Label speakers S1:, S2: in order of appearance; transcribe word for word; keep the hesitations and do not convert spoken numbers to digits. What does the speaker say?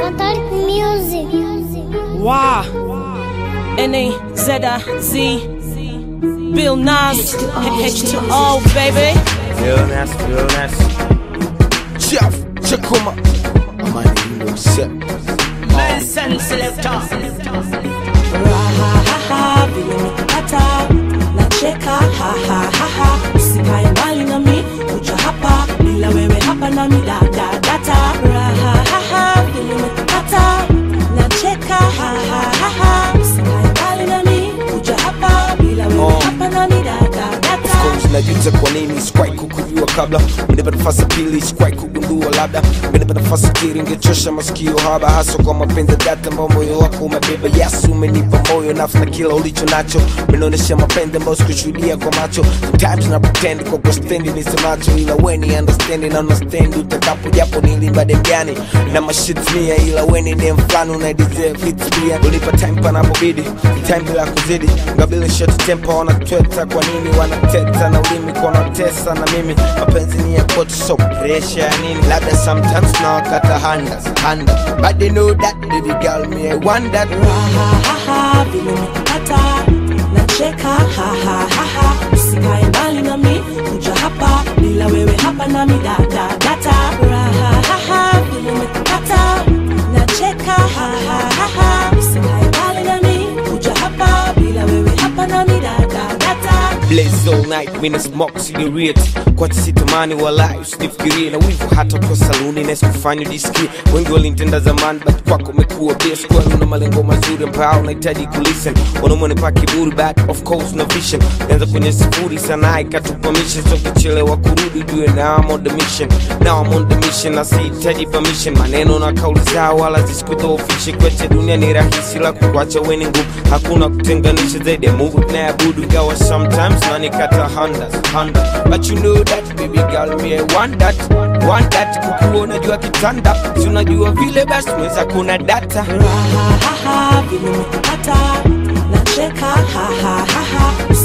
S1: Fantastic music.
S2: Wow. N A Z Z. Bill Nas. H two O, baby.
S3: Real nasty, real nasty. Jeff, Chakuma. My name is Sep.
S2: Medicine selector. Raha ha ha, vile nikipata nacheka ha ha ha ha. Usikae mbali na mi, kuja hapa bila wewe hapa na mi da da data. Raha ha ha, vile nikipata nacheka ha ha ha ha. Usikae mbali na mi, kuja hapa bila wewe hapa na mi da da data.
S3: Najuta kwa nini sikuwahi kukujua kabla. Menipa nafasi pili sikuwahi kugundua labda. Menipa nafasi kiri ingechosha masikio haba. Hasa kwa mapenzi data ambao moyo wako umebeba. Yasu umenipa moyo nafsi na kila ulicho nacho. Menonesha mapenzi ambao sikushuhudia kwa macho. Sometimes na pretend kwa kwa stendi nisemacho. Ila weni understanding na understand utakapo japo nilimba dem gani. Na mashit mia ila weni dem flani unaideserve hits pia. Ulipa time panapobidi, time bila kuzidi. Ngabili short tempo wanatweta kwa nini wanateta na ulimi kwa natesa na mimi. Mapenzi ni ya kote so pressure ya nini. Labda sometimes na wakata handas, handas. But they know that baby girl me I want that.
S2: Raha ha ha, vile nikipata nacheka ha ha ha ha. Usikae mbali na mi, kuja hapa bila wewe hapa na mi da da data. Raha ha ha, vile nikipata nacheka ha ha ha ha. Usikae mbali na mi, kuja hapa bila wewe hapa na mi da da data.
S3: Blaze all night, mina smoke cigarette. Kwa tisitamani walai, usinifikirie. Na wivu hata kwa saluni, nesu kufanya disikie. Wengi walintenda zamani, but kwako mekuwa best. Kwa una malengo mazuri ambao unahitaji kulisten. Wanaume pa kiburi, but of course na vision. Nianza kwenye sifuri sana, ikatupa mission. So kichelewa kurudi, jue now I'm on the mission. Now I'm on the mission, na sihitaji permission. Maneno na kauli zao, wala zisikudhoofishe. Kweche dunia ni rahisi, la kukuacha weni ngumu. Hakuna kutenganisha zaidi ya Mungu tunayeabudu. Ingawa sometimes nani kata handas, handas. But you know that baby girl me I want that, want that. Kukuona jua kitanda, si unajua vile basi mweza kuna data.
S2: Raha ha ha, vile nikipata nacheka ha ha ha ha.